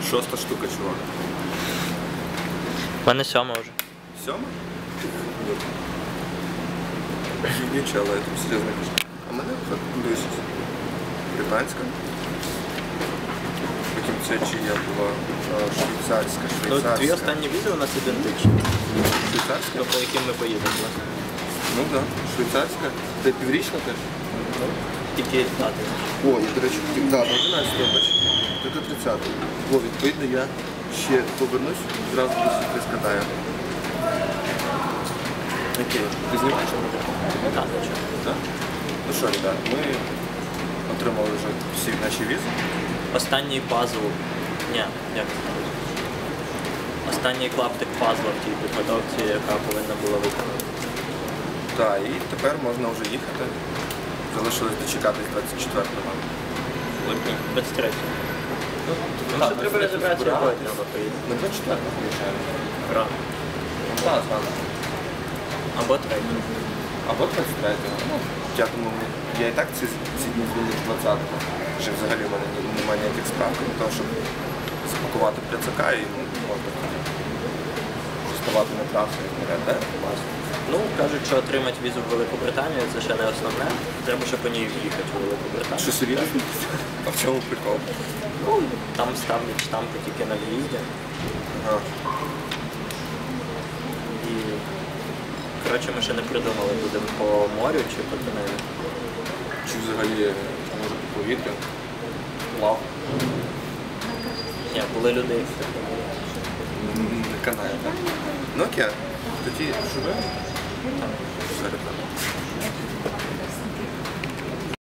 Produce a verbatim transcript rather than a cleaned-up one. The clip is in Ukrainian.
Шоста штука, чувак. У мене сьома вже. Сьома? Нічого, але я тобі серйозно кажу. А мене десять. Британська. Потім це чия була швейцарська, Ну, швейцарська. твій останні відео у нас ідентичні. Швейцарська? По яким ми поїдемо, власне. Ну так, да. Швейцарська. Це піврічна теж? Ну, тільки дати. О, і, до речі, да, на одинадцятого, бач. Це до тридцятого. О, відповідно, я ще повернусь, зразу до світли скатаю. Окей, ти знімаєш? Так, нічого. Так? Ну що, ребят, ми отримали вже всі наші візи. Останній пазл. Ні, як це кажуть? Останній клаптик пазла в тій підготовці, яка повинна була виконати. Так, і тепер можна вже їхати. Залишилось дочекатись двадцять четвертого липня. двадцять третього. Ну, Тому що треба розібратися, якою треба поїхати. Ми двадцять четвертого приїжджаємо. Рано. Так, рано. Або третього. Або двадцять третього. Ну, я думаю, я і так ці, ці дні звільнив двадцятого. Вже взагалі в мене немає ніяких справ, крім того, щоб запакувати пляцака і ну, можна вже ставати на трасу і вперед, так? Класно. Ну, кажуть, що отримати візу в Велику Британію це ще не основне. Треба ще по ній в'їхати в Велику Британію. Що серйозно? А в чому прикол? Ну, там ставлять штампи тільки на в'їзді. Ага. І, коротше, ми ще не придумали, будемо по морю чи по тунелю. Чи взагалі, може, по повітрю? Плав? Ні, були люди, які так робили. Не канає, так? Ну окей. Тоді живе? Так. Серед.